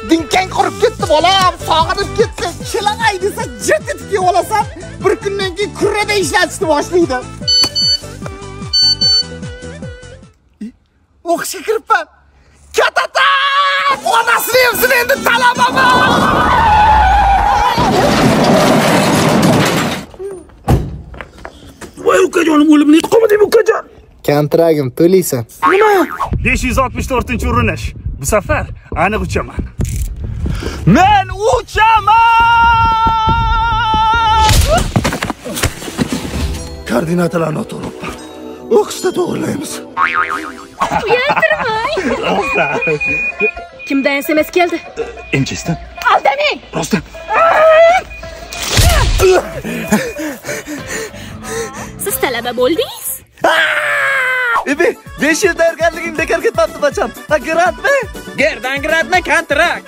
Dinkang qurib ketdi bolam, sog'inib ketsa, kelag'ay desa jet etib kelib olasan, bir kundan keyin kurrada ishlatishni boshlaydi. O'qishga kiribman. Katata! Onasini hamsini endi talabaman. Voy ukajonim, o'lib nima qilmading ukajon? Kontragim to'laysan. Nima? 564-urinish. Bu safar aniq uchaman. Men uchaman! Koordinatalarni o'tiribman. O'qishda to'g'rilaymiz. Uyaltirmang. Kimdan SMS keldi? Emchesdan. Aldamang. Rostdan. Siz talaba bo'ldingiz? Ebe, 5 yil tayyorgarligim bekor ketmabdi bacham. Ha, grantmi? Gerdan grantmi, kontrakt.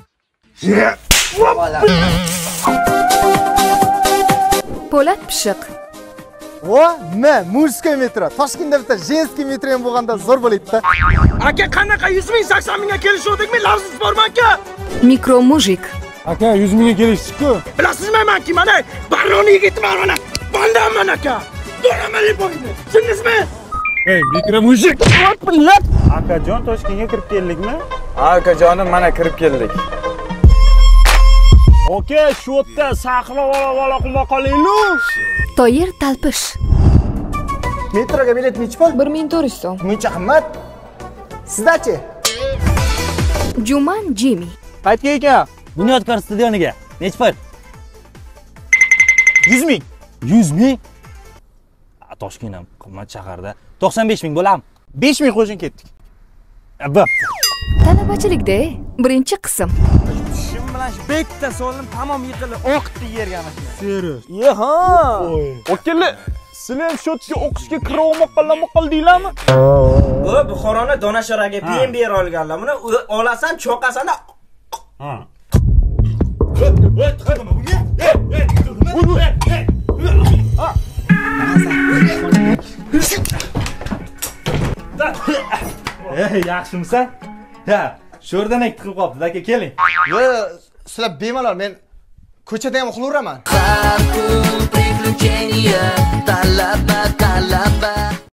Po'lat pishiq. nima? Murskiy metro. Toshkentda bitta jenskiy metro ham bo'lganda zo'r bo'laydi-da. Aka, qanaqa 100 ming 80 mingga kelishuvdikmi? Lafsiz bormi aka? Mikro mujik. Aka 100 mingga kelishdik-ku. Bilasizmi men kim ana? Barroni yigitman ana. Bandaman aka. Do'ramali bo'yni. Tushundingizmi? Ey, mikro mujik. Akajon, Toshkentga kirib keldikmi? Akajonim, mana kirib keldik. Oka, shu yerda saqlab ola qilmoq qolaylik. Toyir talpish. Metroga bilet necha pul? 1400 so'm. Muncha qimmat. Sizdachi? Juman Jimmy. Qaytga aka. Bunyodkor stadioniga. Necha pul? 100 ming. 100 ming? Toshkent ham qimmat shaharda. 95 ming bo'lam. 5 ming qo'shing ketdik. Talabachilikda birinchi qism. Shim bilan bekda so'lim tamom yiqilib oqdi yerga mashina. Serios. Yeha. Okilla, sizlar ham shotga o'qishga kiramoq qildinglarmi? Bu Buxoroni Donasharaga PM bera olganlar. Buni olasan, cho'qasan. Ha. Yaxshimisan? Ha, sho'rdanak tiqib qolibdi, aka keling. Yo, sizlar bemalol, men ko'chada ham uxlayveraman. Приключения, талаба, талаба.